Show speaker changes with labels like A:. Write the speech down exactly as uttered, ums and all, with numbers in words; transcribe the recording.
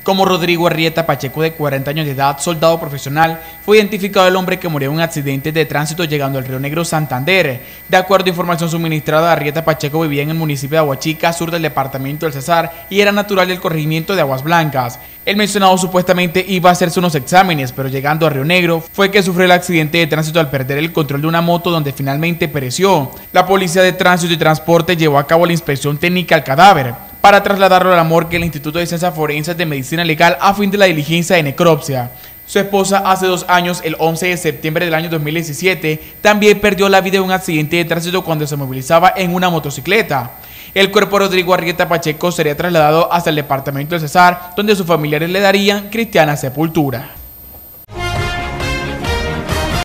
A: Como Rodrigo Arrieta Pacheco, de cuarenta años de edad, soldado profesional, fue identificado el hombre que murió en un accidente de tránsito llegando al Río Negro, Santander. De acuerdo a información suministrada, Arrieta Pacheco vivía en el municipio de Aguachica, sur del departamento del Cesar, y era natural del corregimiento de Aguas Blancas. El mencionado supuestamente iba a hacerse unos exámenes, pero llegando a Río Negro fue que sufrió el accidente de tránsito al perder el control de una moto, donde finalmente pereció. La Policía de Tránsito y Transporte llevó a cabo la inspección técnica al cadáver para trasladarlo a la morgue del Instituto de Ciencias Forenses de Medicina Legal a fin de la diligencia de necropsia. Su esposa hace dos años, el once de septiembre del año dos mil diecisiete, también perdió la vida en un accidente de tránsito cuando se movilizaba en una motocicleta. El cuerpo de Rodrigo Arrieta Pacheco sería trasladado hasta el departamento del Cesar, donde sus familiares le darían cristiana sepultura.